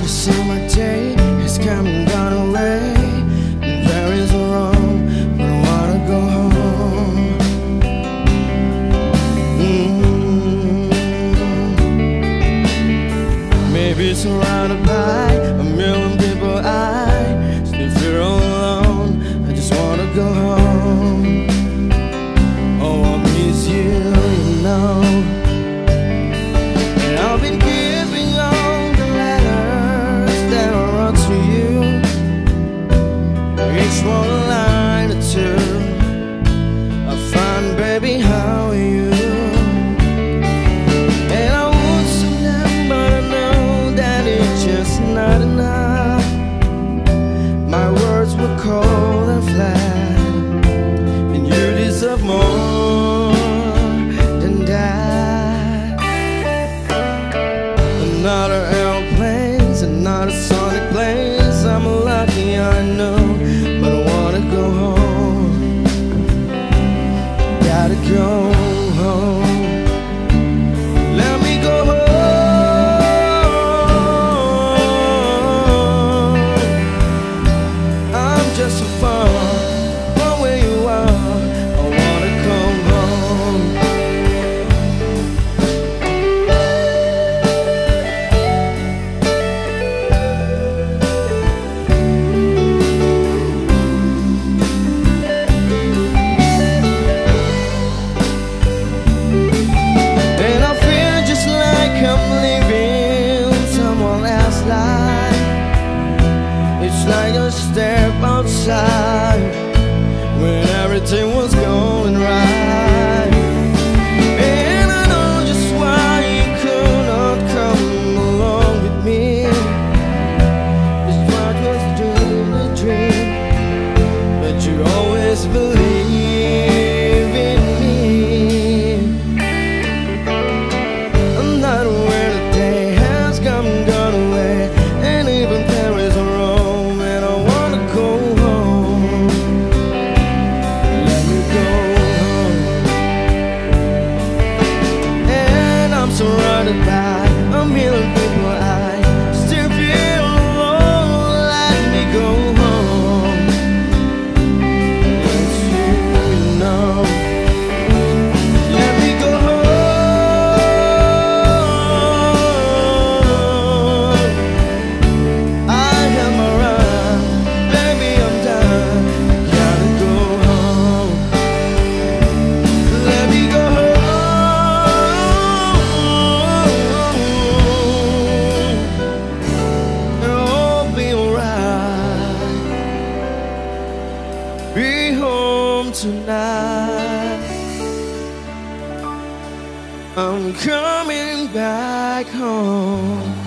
The summer day has come and gone away, and there is a wrong, but I wanna go home. Maybe surrounded by a million people, I still feel all alone. I just wanna go home. Oh, I miss you, you know. And I've been giving all the letters that I wrote to you, each one a line or two. I find, baby, how are you? And I want some them, but I know that it's just not enough. My words were cold and flat, and you deserve more than that. Another airplanes, another sonic planes. I'm lucky, I know, but I wanna go home. Gotta go home. Let me go home. I'm just so far from where you are. I wanna come home. And I feel just like I'm living someone else's life. It's like a step outside when everything was going right. And I know just why you could not come along with me. It's what was doing a dream, but you always believe in me. I'm not aware the day has come and gone away, and even Paris or Rome, and I wanna go home. Let me go home. And I'm surrounded by a million people, I still feel alone. Let me go home. It's you, you know. Let me go home. I have my run, baby, I'm done. Gotta go home. Let me go home. It'll all be alright. Be home tonight. I'm coming back home.